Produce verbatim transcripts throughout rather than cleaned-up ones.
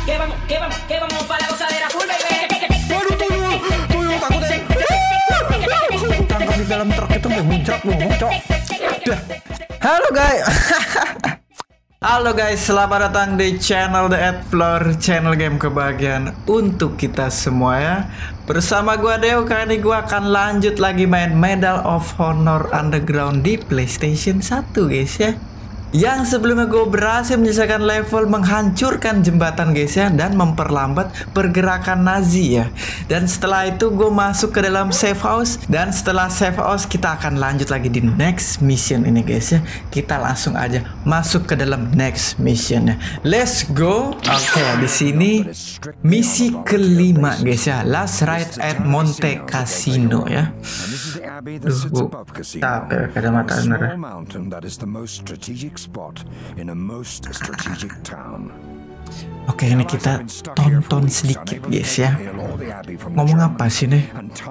que vamos, que vamos, que vamos para la gozadera full baby. Waduh, tuyul, tuyul takutnya. Tangkap di dalam truk itu nggak muncrat ngomong, cok. Halo guys. Halo guys, selamat datang di channel The Adfloor, channel game kebahagiaan untuk kita semua ya. Bersama gua Deo, kali ini gua akan lanjut lagi main Medal of Honor Underground di PlayStation satu guys ya. Yang sebelumnya gue berhasil menyelesaikan level menghancurkan jembatan guys ya, dan memperlambat pergerakan Nazi ya. Dan setelah itu gue masuk ke dalam safe house, dan setelah safe house kita akan lanjut lagi di next mission ini guys ya. Kita langsung aja masuk ke dalam next mission ya. Let's go. Oke, okay, di sini misi kelima guys ya, Last Ride at Monte Cassino ya. Duh, capek kacamata bener. Spot in a most strategic town. Oke, ini kita tonton sedikit guys ya. Ngomong apa sih nih?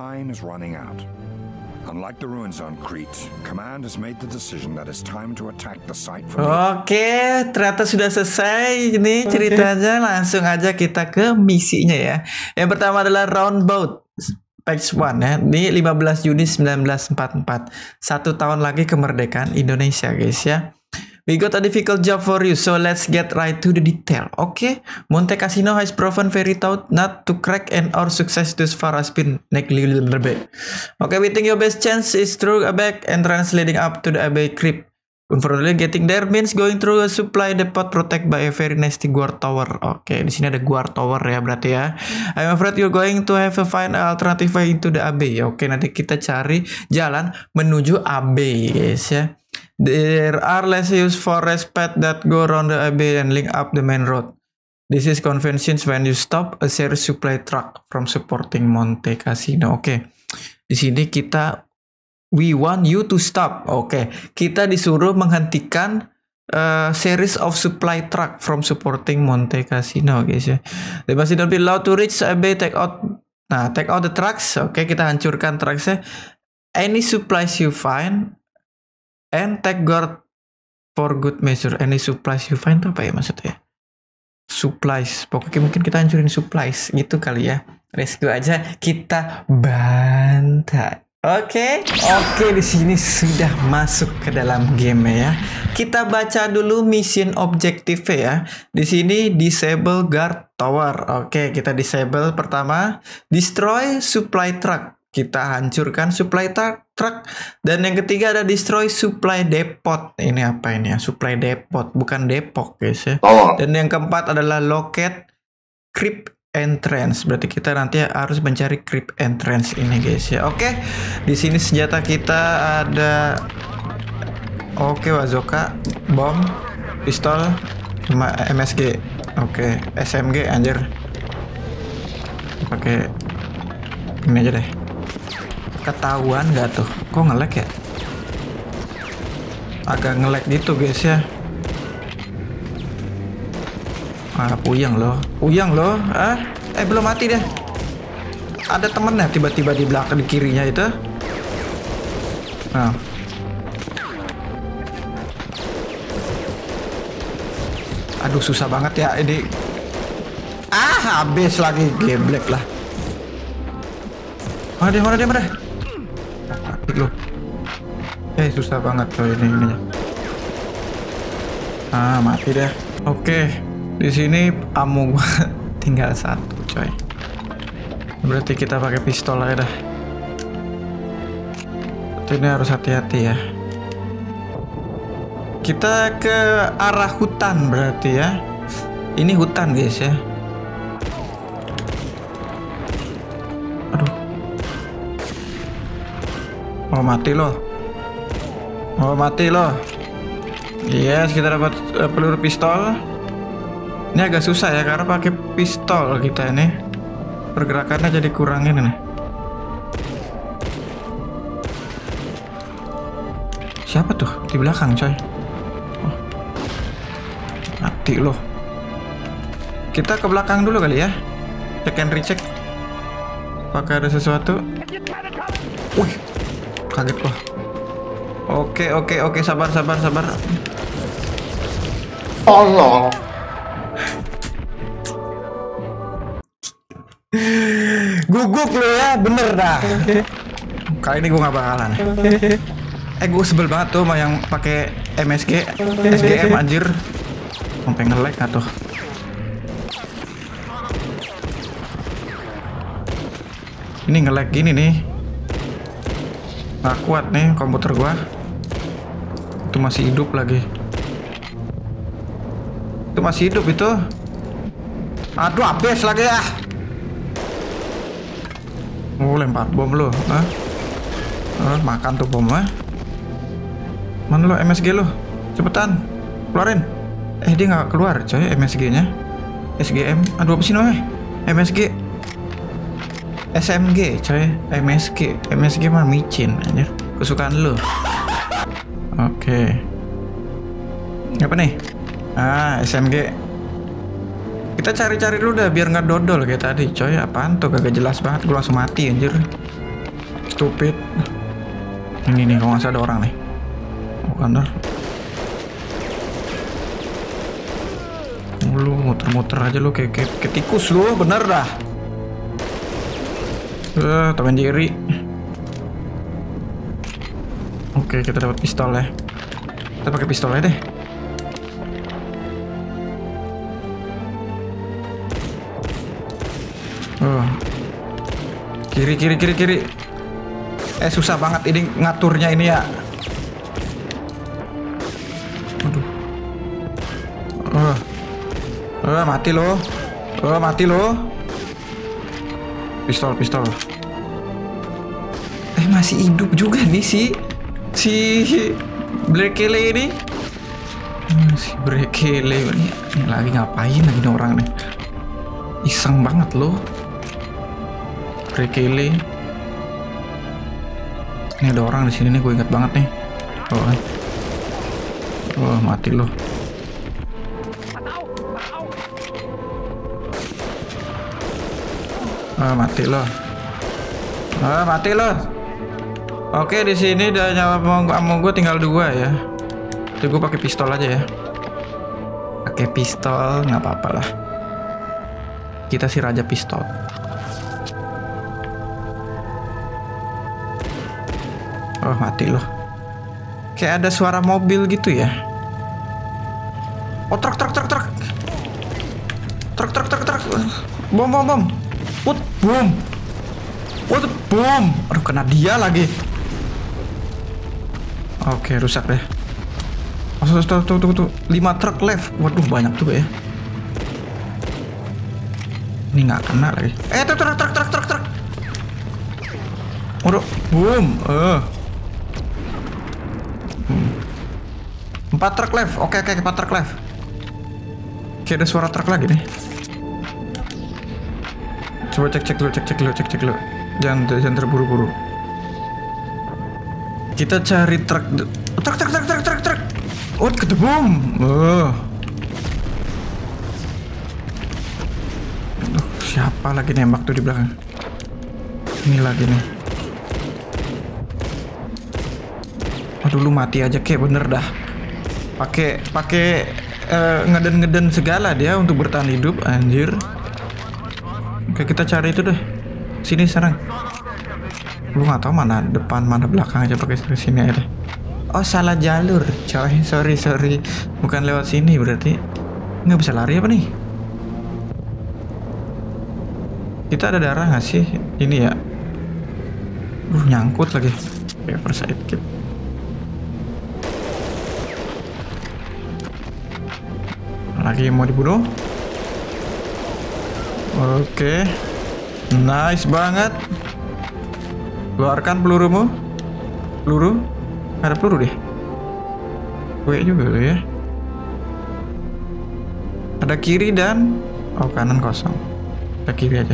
Oke, ternyata sudah selesai ini ceritanya. Langsung aja kita ke misinya ya. Yang pertama adalah Roundabout Page one ya. Ini lima belas Juni seribu sembilan ratus empat puluh empat. Satu tahun lagi kemerdekaan Indonesia guys ya. We got a difficult job for you, so let's get right to the detail. Okay, Monte Cassino has proven very tough not to crack, and our success thus far has been negligible. Okay, we think your best chance is through a back entrance leading up to the Abbey Crypt. Unfortunately, getting there means going through a supply depot protected by a very nasty guard tower. Oke, okay, di sini ada guard tower ya berarti ya. I'm afraid you're going to have to find an alternative way into the Abbey. Oke, okay, nanti kita cari jalan menuju Abbey guys ya. There are less used forest paths that go around the Abbey and link up the main road. This is conventions when you stop a serious supply truck from supporting Monte Cassino. Oke, okay. Di sini kita we want you to stop. Oke, okay. Kita disuruh menghentikan uh, series of supply truck from supporting Monte Cassino guys ya. They must not be allowed to reach Abbey. Take out, nah take out the trucks. Oke, okay, kita hancurkan trucksnya. Any supplies you find. And take guard for good measure. Any supplies you find itu apa ya maksudnya? Supplies. Pokoknya mungkin kita hancurin supplies gitu kali ya. Rescue aja kita bantai. Oke, okay. Oke, okay, di sini sudah masuk ke dalam game ya. Kita baca dulu mission objektif ya. Di sini disable guard tower. Oke, okay, kita disable pertama. Destroy supply truck. Kita hancurkan supply truck. Dan yang ketiga ada destroy supply depot. Ini apa ini ya? Supply depot, bukan depok guys ya. Oh. Dan yang keempat adalah locate crypt entrance. Berarti kita nanti harus mencari crypt entrance ini guys ya. Oke. Di sini senjata kita ada oke, bazooka, bom, pistol, sama M S G. Oke, S M G anjir. Pakai ini aja deh. Ketahuan nggak tuh? Kok nge-lag ya? Agak nge-lag gitu guys ya. Ah, puyeng loh. Puyeng loh. Ah, eh belum mati deh. Ada temennya tiba-tiba di belakang di kirinya itu. Nah. Aduh, susah banget ya ini. Ah, habis lagi geblek lah. Mana dia, mana dia, mana dia? Mati loh. Eh, susah banget coy ini ininya. Ah, mati deh. Oke, di sini ammo tinggal satu coy. Berarti kita pakai pistol aja dah. Ini harus hati-hati ya. Kita ke arah hutan berarti ya. Ini hutan guys ya. Oh, mati loh. Oh, mati loh. Yes, kita dapat uh, peluru pistol. Ini agak susah ya karena pakai pistol kita ini. Pergerakannya jadi kurangin nih. Siapa tuh di belakang coy? Oh. Mati loh. Kita ke belakang dulu kali ya. Check and recheck. Apakah ada sesuatu? Wih, kaget gua. Oke, oke, oke, sabar, sabar, sabar. Allah. Guguk lo ya, bener dah. Kali ini gue nggak bakalan. Eh gue sebel banget tuh sama yang pakai M S G, S G M anjir. Sampai nge-lag nggak tuh? Ini nge-lag gini nih. Nggak kuat nih komputer gua. Itu masih hidup lagi. Itu masih hidup itu. Aduh, habis lagi ya. Oh, lempar bom lo. Hah? Oh, makan tuh bomnya. Mana lo M S G lo? Cepetan, keluarin. Eh, dia nggak keluar coy M S G-nya. S G M. Aduh, apa sih namanya? M S G. S M G coy. M S G. M S G mah micin anjir. Kesukaan lo. Oke. Apa nih? Ah, S M G. Kita cari-cari dulu dah biar nggak dodol kayak tadi coy. Apaan tuh kagak jelas banget, gue langsung mati anjir. Stupid. Ini nih kalau nggak salah ada orang nih. Oh bener. Lu muter-muter aja lu kayak, kayak, kayak tikus lu, bener dah. Eh, uh, teman Jerry. Oke, kita dapat pistol ya. Kita pakai pistol aja deh. Oh. Kiri kiri kiri kiri. Eh susah banget ini ngaturnya ini ya. Aduh. Oh. Oh, mati lo. Oh, mati lo. Pistol pistol. Eh masih hidup juga nih si si Brekele ini. Hmm, si Brekele ini, ini lagi ngapain lagi nih orang nih. Iseng banget lo. Brekele. Ini ada orang di sini nih, gue ingat banget nih. Oh, kan. Oh, mati lo. Ah, mati lo. Ah, mati lo. Oke, di sini udah nyawa ammo gue tinggal dua ya. Jadi gue pakai pistol aja ya. Pakai pistol nggak apa-apa lah. Kita si raja pistol. Oh, mati loh. Kayak ada suara mobil gitu ya. Oh, truk truk truk truk. Truk truk truk truk. Bom bom bom. Put bom. What bom. Aduh, kena dia lagi. Oke, rusak deh. Oh, tuh, tuh, tuh, tuh, tuh. lima truk left. Waduh, banyak juga ya. Ini nggak kena lagi. Eh, tuh, truk, truk, truk, truk, truk. Waduh, boom. Eh. Hmm. Empat truk left. Oke, oke, empat truk left. Oke, ada suara truk lagi nih. Coba cek, cek dulu, cek, cek dulu, cek, cek dulu. Jangan, jangan terburu-buru. Kita cari truk, truk, truk, truk, truk, truk, truk. Oh, ketebum. Oh. Aduh, siapa lagi nembak tuh di belakang? Ini lagi nih. Aduh, lu mati aja kayak bener dah. Pakai, pakai uh, ngeden-ngeden segala dia untuk bertahan hidup, anjir. Oke, kita cari itu deh. Sini sekarang. Lu nggak tahu mana depan mana belakang aja, pakai sini aja deh. Oh, salah jalur coy, sorry sorry bukan lewat sini, berarti nggak bisa lari apa nih? Kita ada darah nggak sih ini ya? Uh, nyangkut lagi. Oke, first aid kit. Lagi mau dibunuh. Oke, nice banget. Keluarkan pelurumu. Peluru. Ada peluru deh. Gue juga loh ya. Ada kiri dan oh, kanan kosong. Kita kiri aja.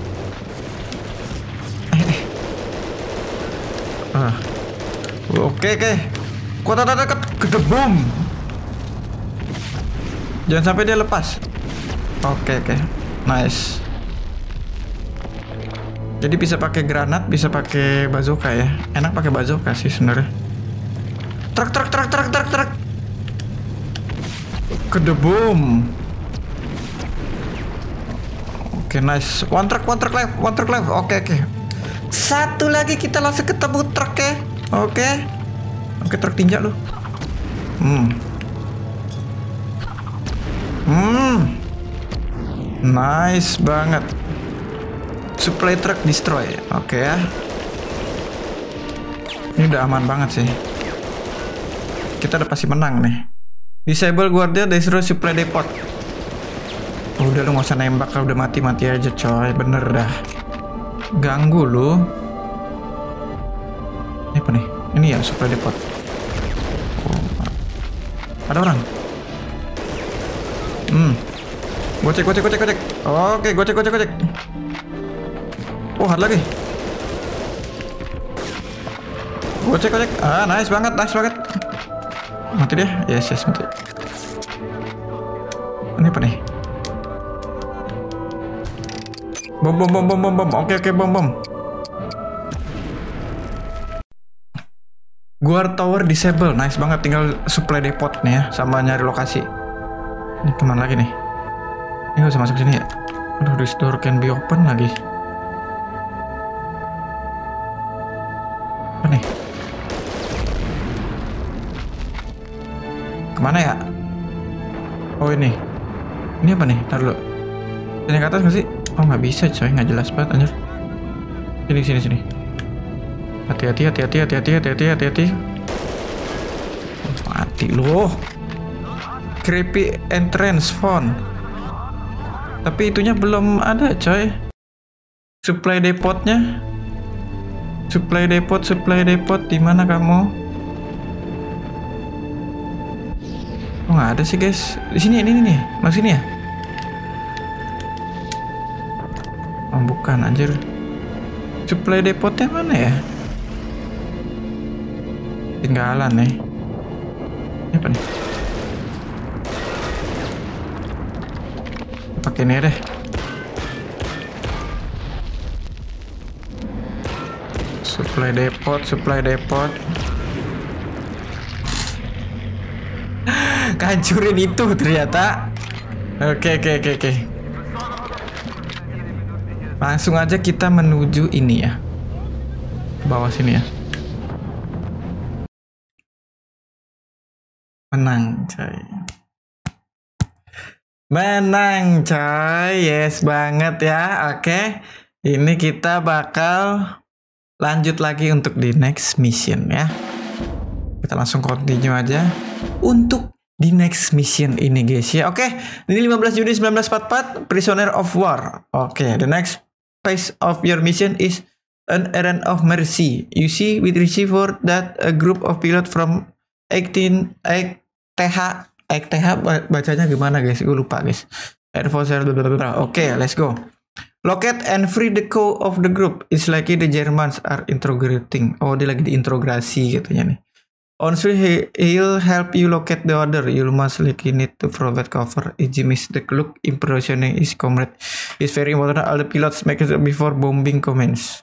Eh, eh. Ah. Oke, oke. Kuat ada dekat kedebum. Jangan sampai dia lepas. Oke, oke. Nice. Jadi bisa pakai granat, bisa pakai bazooka ya. Enak pakai bazooka sih sebenarnya. Truk truk truk truk truk truk. Kedebum. Oke, nice. One truck, one truck left, one truck left. Oke, oke. Satu lagi kita langsung ketemu truk ya. Oke. Oke, truk tinjak lu. Hmm. Hmm. Nice banget. Supply truck destroy. Oke ya. Ini udah aman banget sih. Kita udah pasti menang nih. Disable guardia, destroy supply depot. Udah lu nggak usah nembak, kalau udah mati-mati aja coy. Bener dah. Ganggu lu. Ini apa nih? Ini ya supply depot. Oh. Ada orang. Hmm. Gocek, gocek, gocek, gocek. Oke, gocek, gocek, gocek. Oh, ada lagi. Gocek, gocek. Ah, nice banget, nice banget. Mati dia. Yes, yes, mati. Ini apa nih? Bom, bom, bom, bom, bom, bom. Oke, oke, bom, bom. Guard tower disable. Nice banget. Tinggal supply depot nih ya, sama nyari lokasi. Ini kemana lagi nih? Ini nggak bisa masuk sini ya? Aduh, this door can be open lagi. Apa nih? Kemana ya? Oh ini. Ini apa nih? Ntar dulu. Sini ke atas nggak sih? Oh nggak bisa coy, nggak jelas banget anjir. Sini sini sini. Hati-hati hati-hati hati-hati hati-hati hati-hati. Mati loh. Creepy entrance phone. Tapi itunya belum ada coy. Supply depotnya. Supply depot, supply depot, di mana kamu? Oh nggak ada sih guys. Di sini ini nih, masuk sini ya? Oh bukan anjir. Supply depotnya mana ya? Tinggalan nih. Ini apa nih? Pakai ini deh. Supply depot, supply depot. Kancurin itu ternyata. Oke, oke, oke, oke. Langsung aja kita menuju ini ya. Bawah sini ya. Menang, coy. Menang, coy. Yes banget ya. Oke. Ini kita bakal lanjut lagi untuk di next mission ya. Kita langsung continue aja untuk di next mission ini guys ya. Oke, ini lima belas Juni seribu sembilan ratus empat puluh empat, Prisoner of War. Oke, the next phase of your mission is an errand of mercy. You see with receiver that a group of pilot from eighteen T H T H bacanya gimana guys? Gue lupa guys. Air Force. Oke, let's go. Locate and free the crew of the group. It's likely the Germans are interrogating. Oh, dia lagi diinterogasi katanya nih. Honestly, he, he'll help you locate the other. You must likely need to provide cover. If you miss the clue, imprisoning his comrade is very important. All the pilots make it before bombing commence.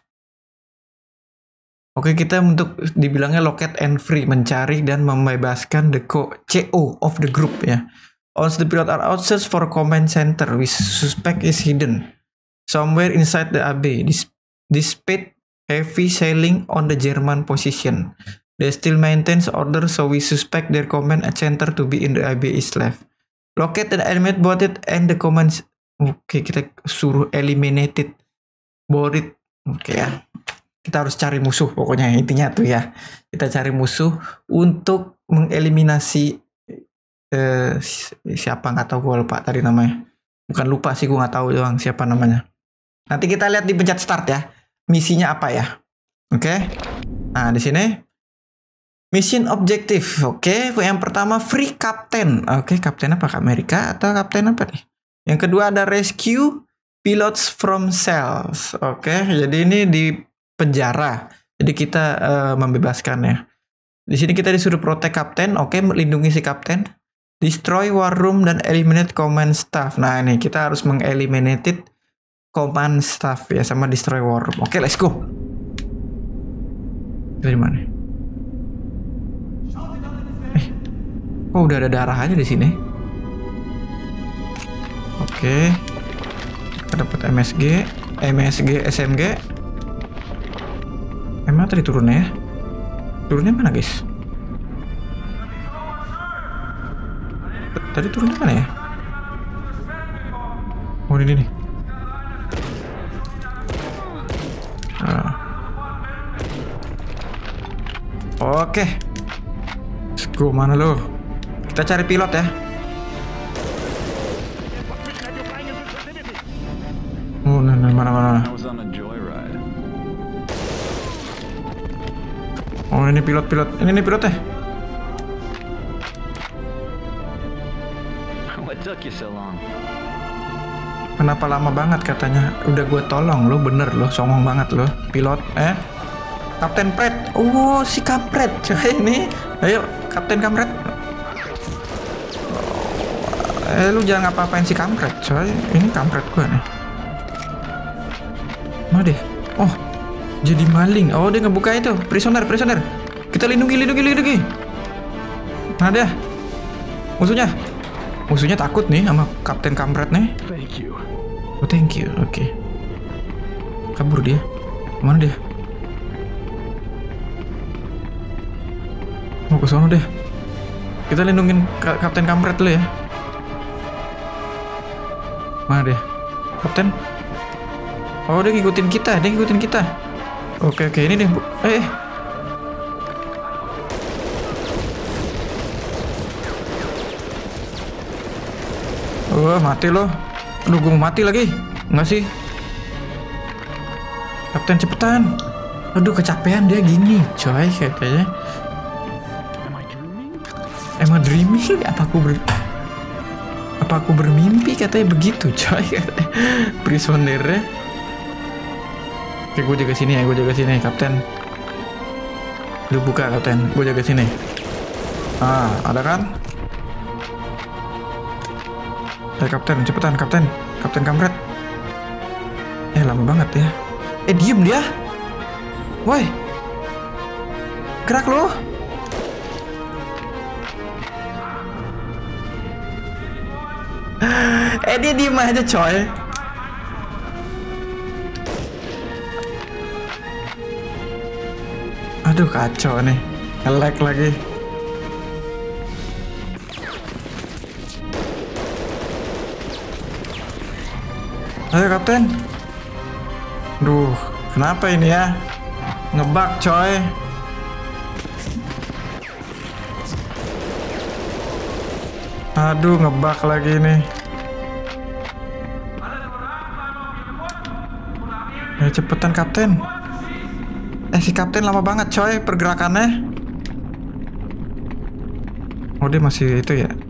Oke, kita untuk dibilangnya locate and free, mencari dan membebaskan the co C O of the group ya. Once the pilot are out, search for command center. We suspect is hidden somewhere inside the A B. This despite heavy sailing on the German position. They still maintains order, so we suspect their command center to be in the A B is left. Locate and eliminate both it and the commands. Oke, kita suruh eliminated borit. Oke ya. Kita harus cari musuh pokoknya intinya tuh ya. Kita cari musuh untuk mengeliminasi eh, siapa nggak tahu, gue lupa tadi namanya. Bukan lupa sih, gue nggak tahu doang siapa namanya. Nanti kita lihat di pencet start ya. Misinya apa ya? Oke. Nah, di sini mission objective. Oke, yang pertama free captain. Oke, kapten apa? Amerika atau kapten apa nih? Yang kedua ada rescue pilots from cells. Oke, jadi ini di penjara. Jadi kita uh, membebaskan ya. Di sini kita disuruh protect kapten. Oke, melindungi si kapten. Destroy war room dan eliminate command staff. Nah, ini kita harus mengeliminate command staff ya, sama destroy war room. Oke, let's go. Dari mana? Oh, udah ada darah aja di sini. Oke. Ada dapat M S G, M S G, S M G. Emang tadi turunnya ya? Turunnya mana guys? Tadi turunnya mana ya? Oh ini nih. Nah. Oke. Let's go, mana lo? Kita cari pilot ya. Oh, nah, nah, mana mana. Oh ini pilot-pilot. Ini nih pilotnya. Kenapa lama banget katanya? Udah gue tolong lo, bener lo, songong banget lo, pilot. Eh, Kapten Pret. Oh si kampret, coy ini. Ayo, Kapten Kampret. Eh lu jangan ngapa-ngapain si kampret, coy. Ini kampret gue nih. Mana deh? Oh, jadi maling. Oh dia ngebuka itu, prisoner, prisoner. Kita lindungi, lindungi, lindungi. Mana dia? Musuhnya. Musuhnya takut nih sama Kapten Kampret nih. Thank you. Oh thank you, oke. Okay. Kabur dia. Mana dia? Mau ke sono deh. Kita lindungin Ka Kapten Kampret dulu ya. Mana dia? Kapten? Oh dia ngikutin kita, dia ngikutin kita. Oke oke ini deh. Eh. Oh mati loh. Aduh gue mau mati lagi. Enggak sih. Kapten cepetan. Aduh kecapean dia gini coy kayaknya. Emang dreaming? Apa aku ber... Apa aku bermimpi katanya begitu coy. Prisonernya. Oke gue jaga sini ya, gue jaga sini Kapten. Lu buka Kapten, gue jaga sini. Ah ada kan? Eh Kapten, cepetan Kapten, Kapten Kampret. Eh lama banget ya. Eh diem dia. Woi, gerak lo. Eh dia diem aja coy. Aduh kacau nih, nge-lag lagi. Ayo Kapten. Duh, kenapa ini ya? Ngebug coy. Aduh, ngebug lagi nih. Ayo cepetan Kapten. Eh si Kapten lama banget coy pergerakannya. Oh dia masih itu ya.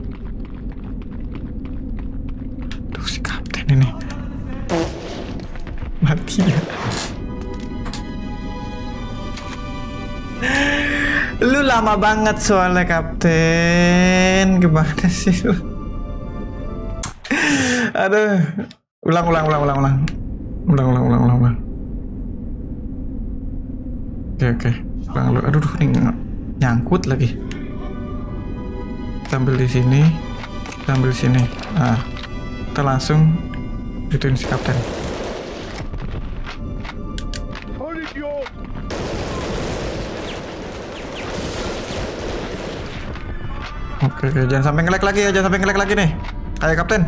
Tuh si Kapten ini. Mati ya. Lu lama banget soalnya Kapten. Gimana sih lu? Aduh. Ulang ulang ulang ulang ulang. Ulang ulang ulang ulang ulang. Oke oke. Ulang lu. Aduh ini nyangkut lagi. Kita ambil di sini. Kita ambil di sini. Nah, kita langsung gituin si Kapten. Oke, oke, jangan sampai nge-lag lagi ya, jangan sampai nge-lag lagi nih. Ayo Kapten.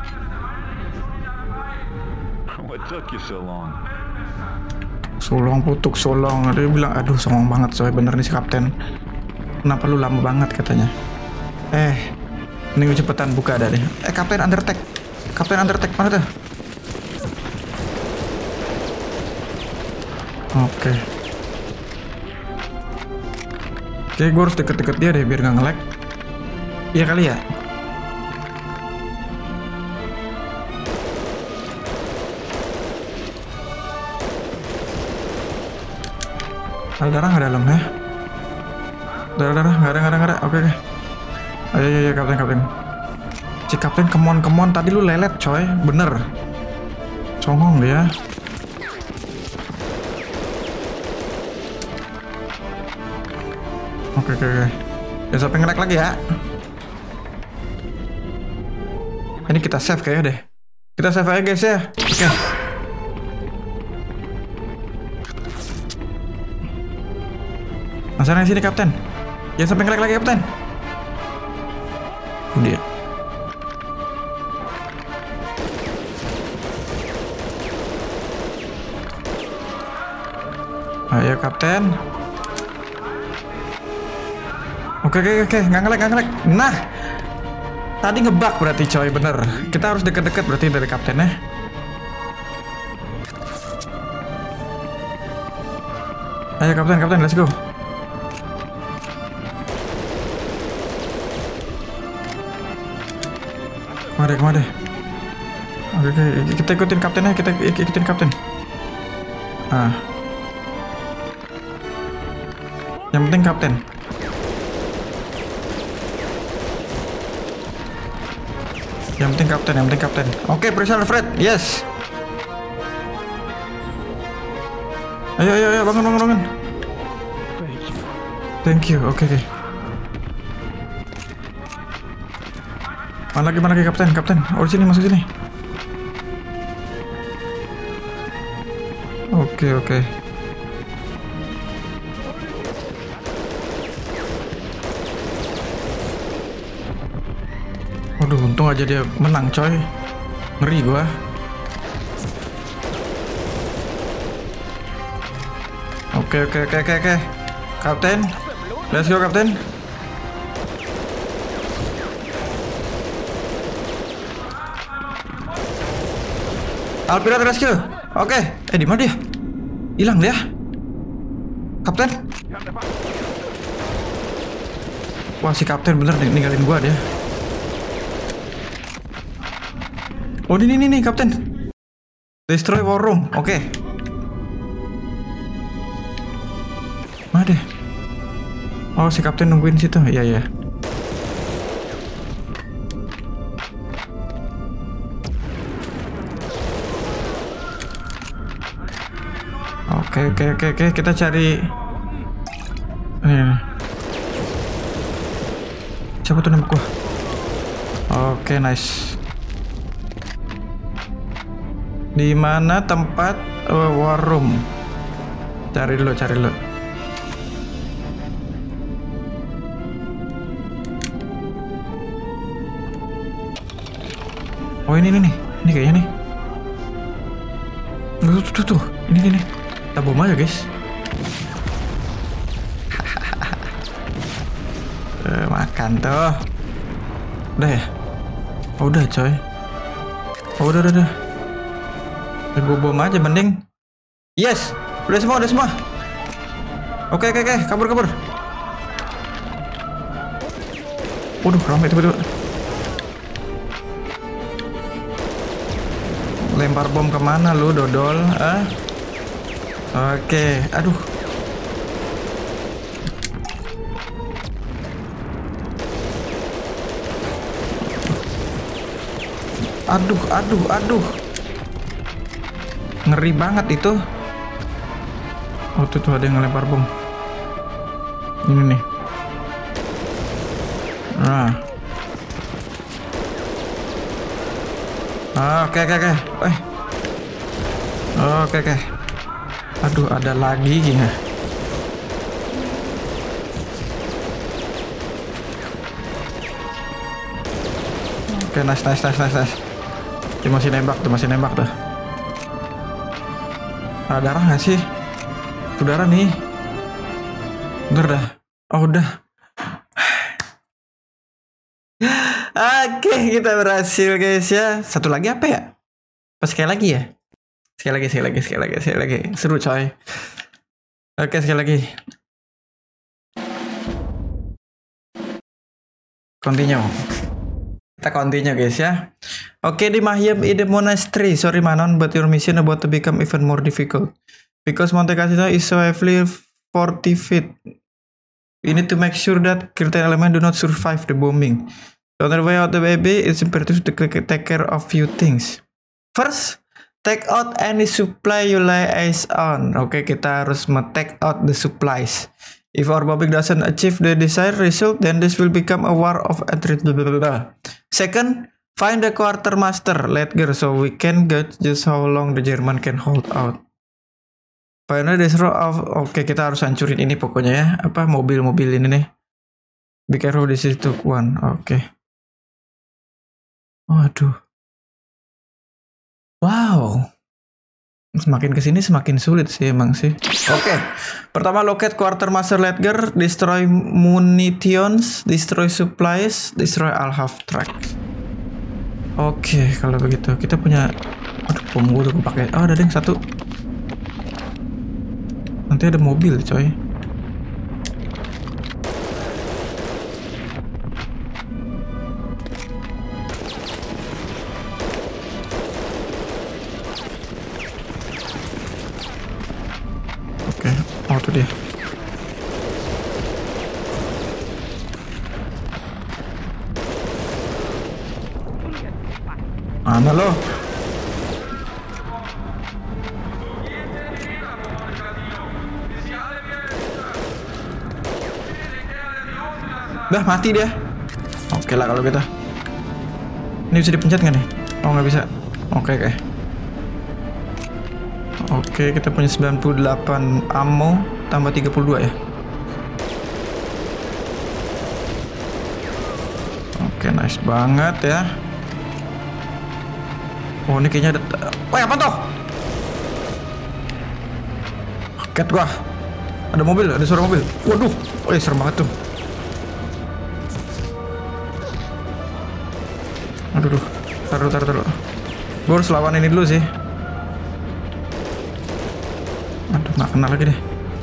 What took you so long? Solong putuk solong. Dia bilang, aduh songong banget soalnya bener nih si Kapten. Kenapa lu lama banget katanya? Eh, ini gue cepetan buka dah deh. Eh Kapten undertake. Kapten undertake mana tuh? Oke. Oke, gue harus deket-deket dia deh biar gak nge-lag. Iya kali ya. Ada darah nggak dalam ya? Darah darah nggak ada nggak ada nggak ada. Oke oke. Ayo ayo ayo Kapten Kapten. Si Kapten kemon kemon tadi lu lelet coy, bener. Songong dia. Oke oke oke. Jangan sampai nge-lag lagi ya. Ini kita save kayaknya deh. Kita save aja guys ya. Oke. Masalahnya sini kapten. Jangan sampai ngelag lagi kapten. Dia. Ayo kapten. Oke oke oke, nggak ngelag nggak ngelag. Nah, tadi ngebug berarti coy, bener. Kita harus deket-deket berarti dari kaptennya. Ayo kapten kapten, let's go. Kemana kemana? Oke oke, kita ikutin kaptennya, kita ikutin kapten. Ah. Yang penting kapten. Yang penting kapten, yang penting kapten. Oke, okay, pressure Fred. Yes. Ayo, ayo, ayo, bangun, bangun, bangun. Thank you. Oke, okay, oke. Okay. Mana lagi, mana lagi kapten, kapten. Oh, sini, masuk sini. Oke, okay, oke. Okay. Waduh, untung aja dia menang coy. Ngeri gua. Oke oke oke oke oke. Kapten, let's go kapten. Alpirat rescue. Oke. Eh di mana dia? Hilang dia. Kapten. Wah si kapten bener nih ninggalin gua dia. Oh ini nih nih kapten. Destroy war room. Oke. Okay. Mana deh? Oh si kapten nungguin situ. Iya ya. Oke oke oke oke kita cari. Ini. Siapa tuh nembak gua? Oke nice. Di mana tempat uh, war room? Cari dulu, cari dulu. Oh ini nih, ini kayaknya nih. Tuh tuh tuh, tuh. Ini nih, kita bom aja guys. uh, makan tuh. Udah ya? Oh, udah coy. Oh udah udah. udah. Gue bom aja mending. Yes, udah semua, udah semua. Oke, oke, oke, kabur, kabur. Waduh, ramai tiba-tiba. Lempar bom kemana lu, dodol? Ah? Oke, aduh. Aduh, aduh, aduh. Ngeri banget itu. Oh tuh, tuh ada yang ngelempar bom. Ini nih. Nah. Oke oke oke. Eh. Oke oke. Aduh ada lagi gini. Oke nice nice nice nice. nice. Dia masih nembak tuh, masih nembak tuh. Ada darah nggak sih? Itu darah nih. Bener dah. Oh udah. Oke kita berhasil guys ya. Satu lagi apa ya? Pas sekali lagi ya? Sekali lagi, sekali lagi, sekali lagi, sekali lagi. Seru coy. Oke sekali lagi. Continue. Kita continue guys ya. Oke, di Mahjab in the monastery. Sorry Manon, but your mission about to become even more difficult. Because Monte Cassino is so heavily fortified. We need to make sure that certain elements do not survive the bombing. So on the way out the baby, it's imperative to take care of few things. First, take out any supply you lay eyes on. Oke, kita harus take out the supplies. If our bombing doesn't achieve the desired result, then this will become a war of attrition. Second, Find the quartermaster, Ledger, so we can get just how long the German can hold out. Finally destroy of, oke okay, kita harus hancurin ini pokoknya ya. Apa mobil-mobil ini nih. Be careful, this is took one. Oke. Okay. Waduh. Wow. Semakin kesini semakin sulit sih emang sih. Oke. Okay. Pertama locate quartermaster Ledger, destroy munitions, destroy supplies, destroy all half tracks. Oke, okay, kalau begitu kita punya aduh bom gue udah pakai. Oh, ada yang satu. Nanti ada mobil, coy. Oke, okay. Oh tuh dia. Mana lo? Dah mati dia. Oke lah kalau gitu. Ini bisa dipencet nggak nih? Oh nggak bisa. Oke oke. Oke kita punya sembilan puluh delapan ammo tambah tiga puluh dua ya. Oke nice banget ya. Oh ini kayaknya ada. Wah apa tuh? Ket gua. Ada mobil, ada suara mobil. Waduh, oh serem banget tuh. Aduh, duh. Taruh, taruh, taruh. Gue harus lawan ini dulu sih. Aduh, nggak kenal lagi deh.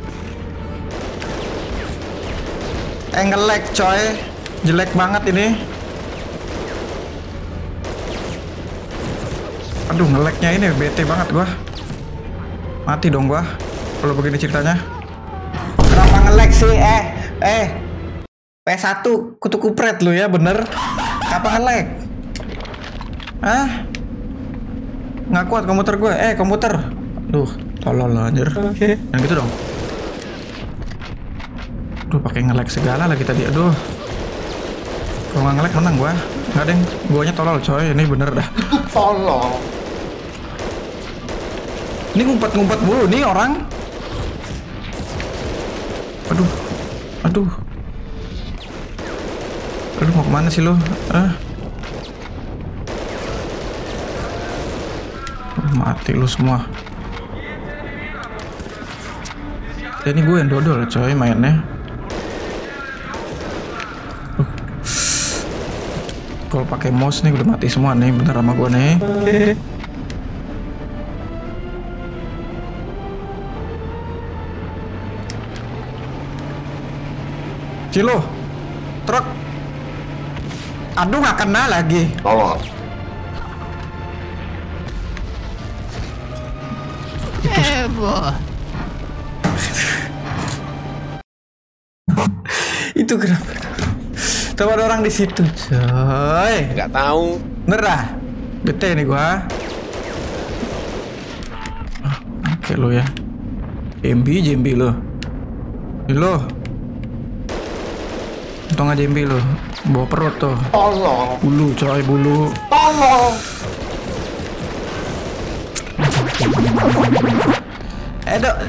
Eh nge-lag coy, jelek banget ini. Aduh nge-lagnya ini bete banget gua. Mati dong gua kalau begini ceritanya. Kenapa nge-lag sih? Eh, eh. P satu kutu kupret lu ya, bener? Apa nge-lag? Hah? Nggak kuat komputer gue. Eh, komputer. Duh, tolol anjir. Oke. Okay. Yang gitu dong. Duh, pakai nge-lag segala lagi tadi. Aduh. Kalau nggak nge-lag menang gua. Nggak deng, guanya tolol coy. Ini bener dah. Tolol. Ini ngumpet-ngumpet mulu nih orang. Aduh. Aduh. Aduh mau kemana sih lo? Ah. Mati lu semua. Ya, ini gue yang dodol coy mainnya. Uh. Kalau pakai mouse nih udah mati semua nih, bener sama gue nih. Cilo, truk. Aduh nggak kena lagi. Tolol. Heboh. Itu kenapa? Tahu ada orang di situ, coy. Nggak tahu. Nerah. Bete nih gua. Oh, oke lo ya. Jembi, jembi lo. Lo. Untung aja jembi lo. Bawa perut tuh. Tolol. Bulu, coy, bulu. Tolol. Eh dok.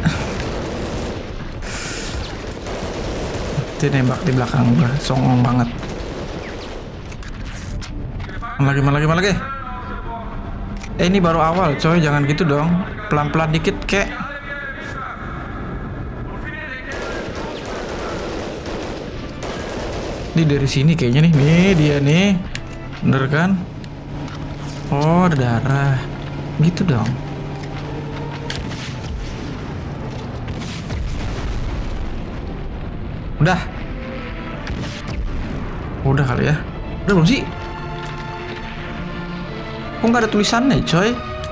Dia nembak di belakang gua, songong banget. Mana lagi, mana lagi, mana lagi. Eh ini baru awal coy, jangan gitu dong. Pelan-pelan dikit kek. Ini dari sini kayaknya nih. Nih dia nih. Bener kan? Oh ada darah. Gitu dong. Udah. Udah kali ya. Udah belum sih? Kok nggak ada tulisannya coy?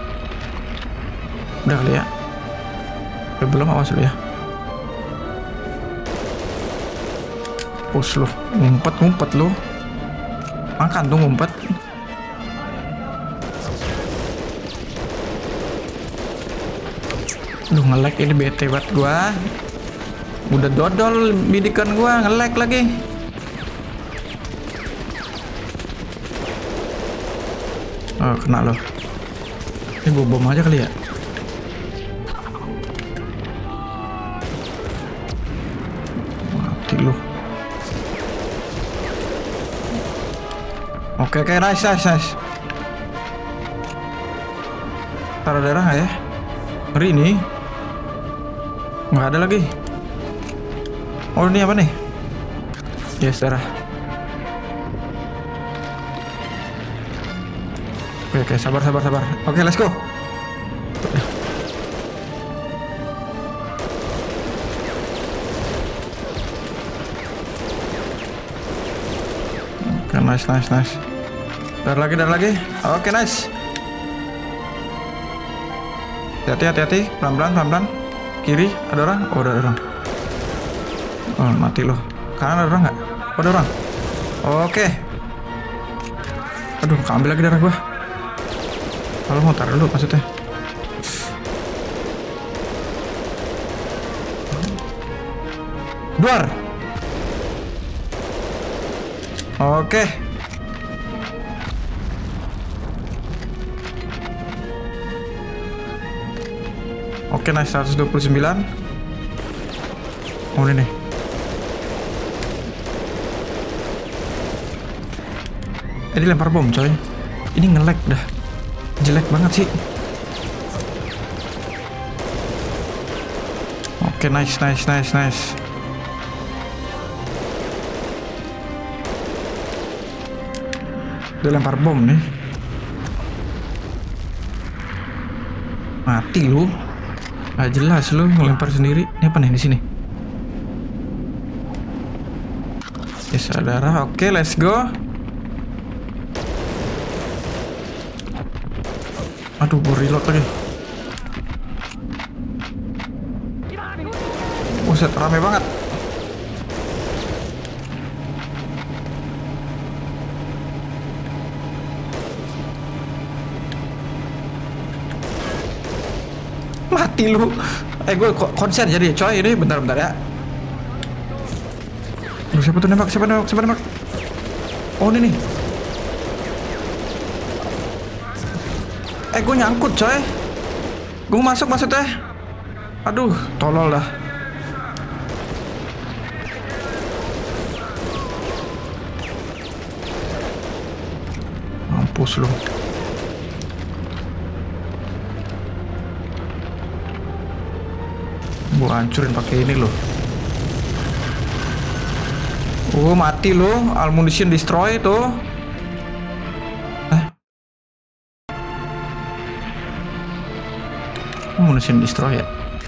Udah kali ya. Ya belum, awas dulu ya. Push lu. Ngumpet-ngumpet lu. Makan tuh ngumpet. Aduh nge-lag ini bete banget gua. Udah dodol bidikan gua, nge-lag lagi. Oh, kena loh. Ini gue bom aja kali ya. Mati loh. Oke, oke, nice, nice, nice. Taruh darah nggak ya? Ngeri ini. Nggak ada lagi. Oh, ini apa nih? Yes, darah. Oke, oke, sabar, sabar, sabar. Oke, let's go. Oke, nice, nice, nice. Dar lagi, dar lagi. Oke, nice. Hati-hati, hati-hati. Pelan-pelan, pelan-pelan. Kiri, ada orang? Oh, ada orang. Oh, mati loh. Kanan ada orang nggak? Oh, ada orang. Oke. Aduh, ambil lagi darah gua. Kalau mau taruh dulu maksudnya. Duar. Oke. Oke, nice. seratus dua puluh sembilan. Oh, ini nih. Eh, dilempar bom coy. Ini nge-lag dah. Jelek banget sih. Oke, nice, nice, nice, nice. Dia lempar bom nih. Mati lu. Gak jelas lu ngelempar sendiri. Ini apa nih di sini? Yes, ada darah. Oke, let's go. Aduh, gue reload lagi. Buset, rame banget. Mati lu. Eh, gue konsen jadi coy ini. Bentar-bentar ya. Aduh, siapa tuh nembak? Siapa nembak? Siapa nembak? Oh, ini nih. Eh, gue nyangkut coy. Gue masuk maksudnya. Aduh, tolol dah. Mampus lu. Gue hancurin pakai ini loh. Oh, mati lo. Ammunition destroy tuh. Munition destroy ya.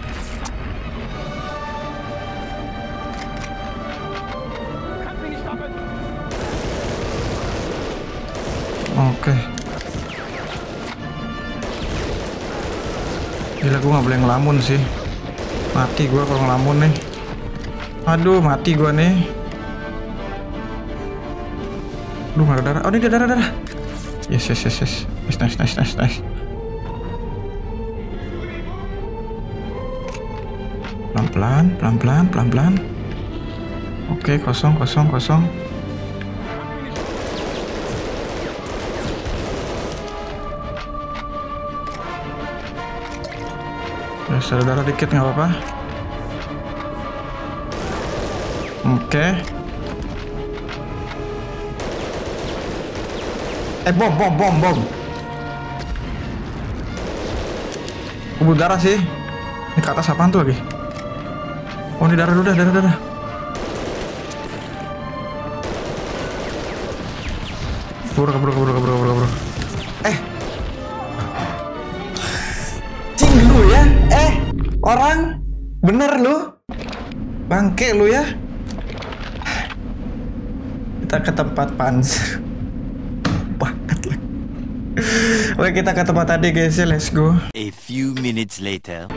Oke. Gila, gue gak boleh ngelamun sih. Mati gue kalau ngelamun nih. Aduh, mati gue nih. Aduh, gak ada darah. Oh, ini ada darah-darah. Yes, yes, yes, yes. Nice, nice, nice, nice. Pelan-pelan, pelan-pelan, pelan-pelan. Oke, kosong, kosong, kosong. Ya, saudara dikit nggak apa-apa. Oke. Eh, bom, bom, bom, bom. Kubur darah sih. Ini ke atas apaan tuh lagi? Oh, ini darah udah, darah, darah. Kabur, kabur, kabur, kabur, kabur, kabur. Eh, cing lu ya? Eh, orang bener lu, bangke lu ya. Kita ke tempat panzer. Banget lah. Oke, kita ke tempat tadi guys, let's go. A few minutes later.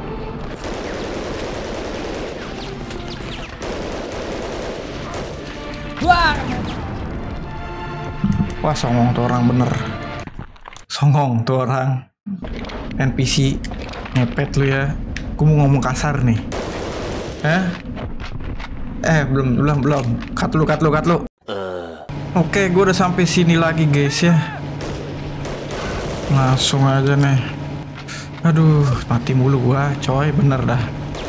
Wah. Wah, songong tuh orang bener. Songong tuh orang. N P C ngepet lu ya. Gue mau ngomong kasar nih. Hah? Eh, belum, belum, belum. Cut lu, cut lu, cut lu. Uh. Oke, gue udah sampai sini lagi guys ya. Langsung aja nih. Aduh, mati mulu gua, coy, bener dah.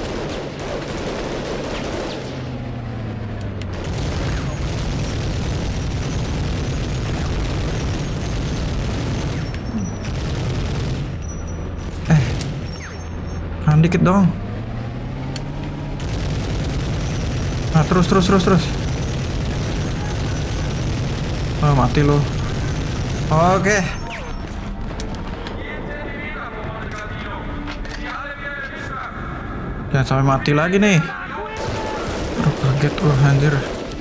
Eh, kan dikit dong. Nah, terus, terus, terus, terus. Oh, mati lo. Oke. Jangan sampai mati lagi nih. Aduh, kaget loh, anjir.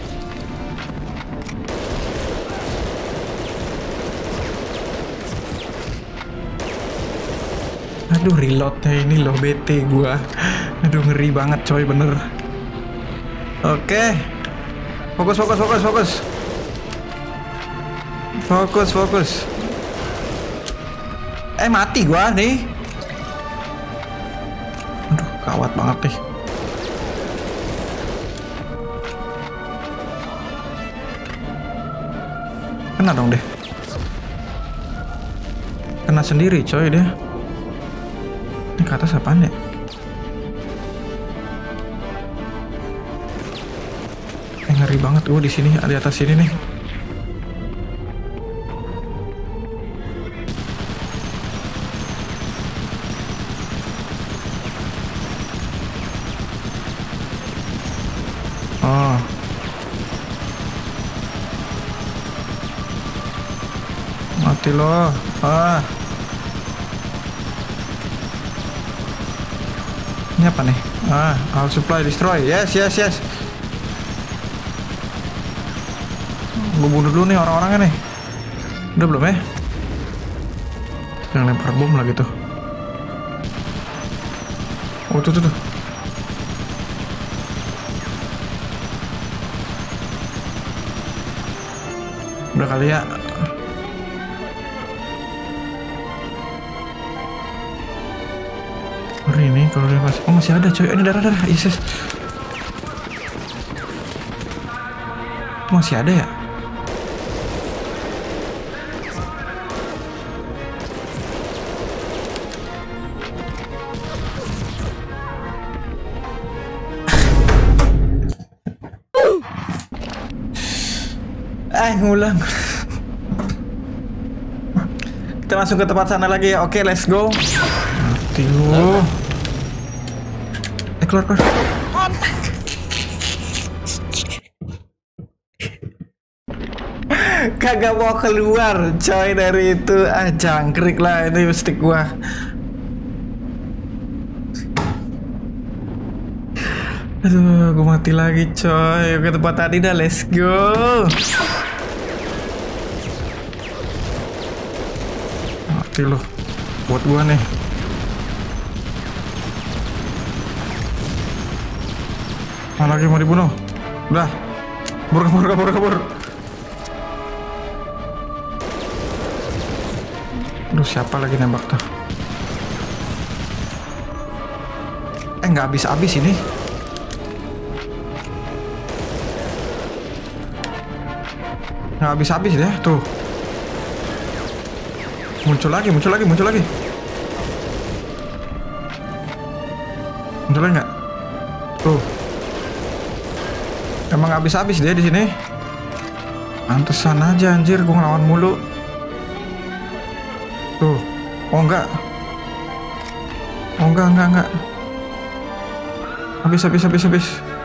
Aduh, reloadnya ini loh, bete gua. Aduh, ngeri banget coy, bener. Oke. Fokus, fokus, fokus, fokus. Fokus, fokus. Eh, mati gua nih. Aduh, gawat banget nih. Kena dong deh. Kena sendiri coy dia. Ini ke atas apaan ya? Eh, ngeri banget gua di sini, di atas sini nih. Oh. Mati loh. Ah. Ini apa nih? Ah, all supply destroy. Yes, yes, yes. Gue bunuh dulu nih orang-orangnya nih. Udah belum ya? Yang lempar bom lagi tuh. Oh, tuh, tuh, tuh. Udah kali ya. Ngeri ini kalau dia masih. Oh, masih ada coy. Ini darah-darah. Yesus. Masih ada ya? Eh, ngulang. Kita langsung ke tempat sana lagi ya. Oke, let's go. Mati lu. Eh, keluar, keluar. Kagak mau keluar coy dari itu. Ah, jangkrik lah ini stick gua. Aduh, gua mati lagi coy. Ke tempat tadi dah, let's go. Mati loh. Buat gua nih. Mana lagi mau dibunuh? Udah. Kabur, kabur, kabur, kabur. Aduh, siapa lagi nembak tuh? Eh, nggak habis-habis ini. Nggak habis-habis deh, tuh. Muncul lagi, muncul lagi, muncul lagi. Muncul lagi nggak? Tuh. Emang nggak habis-habis dia di sini. Pantesan aja anjir, gua ngelawan mulu. Tuh. Oh enggak. Oh enggak, enggak, enggak. Habis, habis, habis, habis.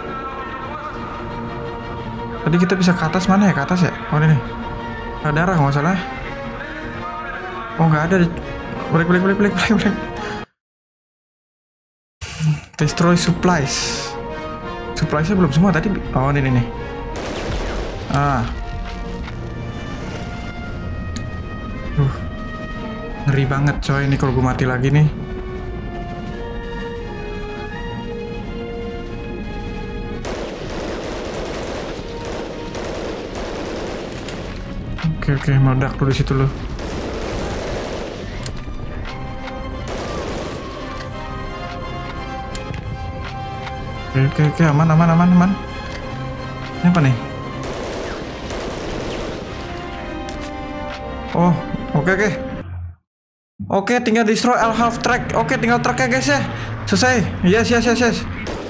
Tadi kita bisa ke atas, mana ya? Ke atas ya? Oh ini nih. Ada darah nggak salah. Oh nggak ada. Balik, balik, balik, balik, balik, balik. Destroy supplies. Suppliesnya belum semua tadi. Oh ini nih. Ah. Uh. Ngeri banget coy ini kalau gue mati lagi nih. Oke oke, meledak tuh di situ loh. Oke oke oke, aman aman aman aman. Ini apa nih? Oh, oke oke. Oke, tinggal destroy all half track. Oke, tinggal track ya guys ya. Selesai. Yes, yes, yes, yes.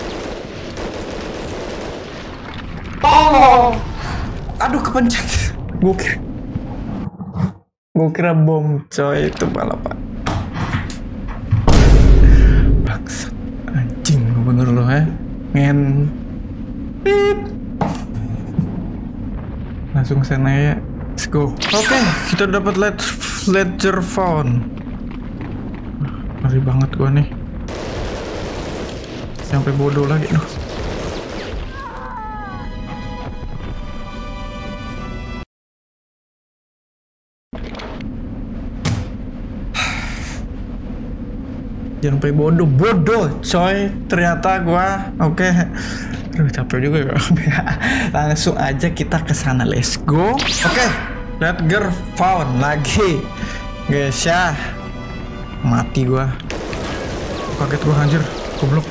Tolong. Aduh, kepencet. Gue kira, gue kira bom coy, itu malah pak. Bangsat, anjing lu bener lo ya. Ngen. Pip. Langsung sana ya. Let's go. Oke, kita dapat led ledger found. Ngeri banget gua nih. Sampai bodoh lagi loh. Jangan sampai bodoh, bodoh coy. Ternyata gua oke. Okay. Aduh capek juga ya. Langsung aja kita ke sana. Let's go. Oke, okay. Ledger found lagi. Guys ya. Mati gua. Kaget gua anjir. Goblok.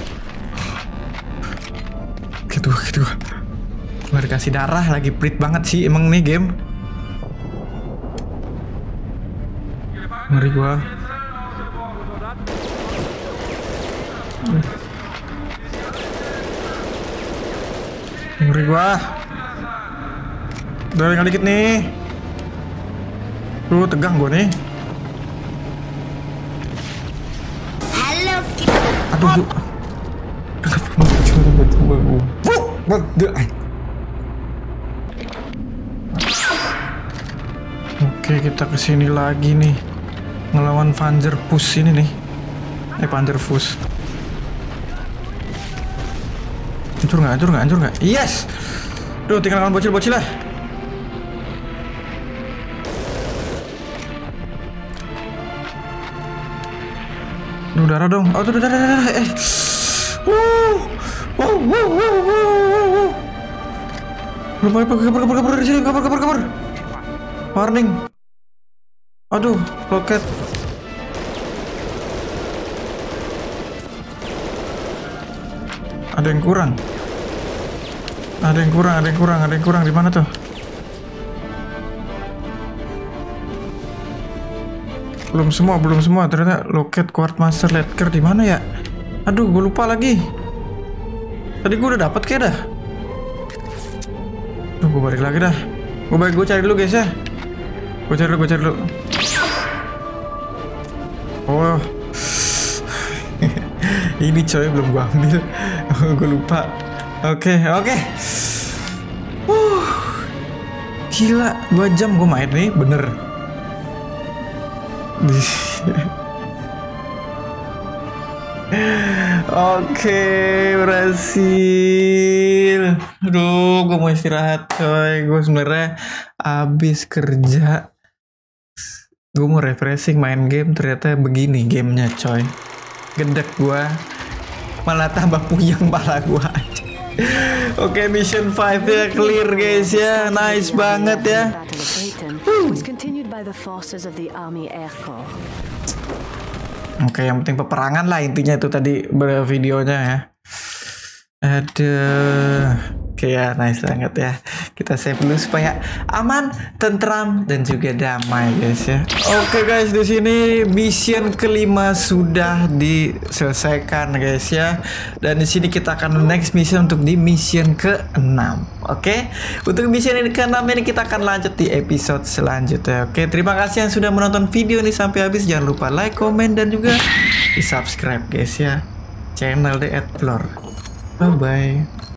Gitu gitu. Gua dikasih darah lagi, pelit banget sih emang nih game. Ngeri gua. Ngeri gua. Udah tinggal dikit nih. Tuh tegang gua nih. Halo. Aduh yuk. Oke, kita kesini lagi nih. Ngelawan Vanderpuss ini nih. Eh Vanderpuss. Hancur nggak? Hancur nggak? Hancur nggak? Yes. Duh, tinggal lawan bocil-bocil lah. Duh, darah dong. Oh, tuh darah, darah, darah. Eh. Wuh. Wow, wow, wow, wow. Belum boleh kabur, kabur, kabur, kabur dari sini. Kabur, kabur, kabur. Warning. Aduh, roket. Ada yang kurang. Ada yang kurang, ada yang kurang, ada yang kurang. Di mana tuh? Belum semua, belum semua. Ternyata loket Quartmaster Ledger di mana ya? Aduh, gue lupa lagi. Tadi gue udah dapat kayak dah. Duh, gue balik lagi dah. Gue balik, gue cari dulu guys ya. Gue cari dulu, gue cari dulu. Oh. Ini coy belum gue ambil. Gue lupa. Oke, okay, oke. Okay. Uh, gila, dua jam gue main nih, bener. Oke, berhasil. Aduh, gue mau istirahat coy. Gue sebenarnya abis kerja. Gue mau refreshing main game. Ternyata begini gamenya coy. Gedek gue. Malah tambah puyeng pala gue. Oke, mission lima ya clear guys ya. Nice banget ya. Oke, yang penting peperangan lah intinya itu tadi videonya ya. Aduh. Oke ya, nice banget ya. Kita save dulu supaya aman, tentram, dan juga damai guys ya. Oke guys, di sini mission kelima sudah diselesaikan guys ya. Dan di sini kita akan next mission untuk di mission keenam. Oke, untuk mission ini keenam ini kita akan lanjut di episode selanjutnya. Oke, terima kasih yang sudah menonton video ini sampai habis. Jangan lupa like, komen, dan juga di subscribe guys ya channel The Explore. Bye bye.